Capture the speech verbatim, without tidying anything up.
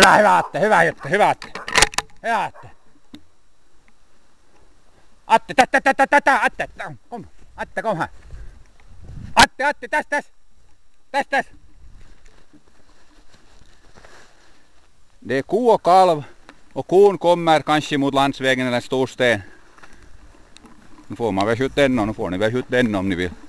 Hyvä, hyvä Atte, hyvä Jytkä, hyvä Atte. Hyvä Atte. Atte, tätä, tätä, tätä, Atte, kom, Atte, kom här. Atte, Atte, täs, täs. Täs, täs. Det är ko och kalv och kon kommer kanske mot landsvägen eller storsten. Nu får man väl skjuta den och nu får ni väl skjuta den om ni vill.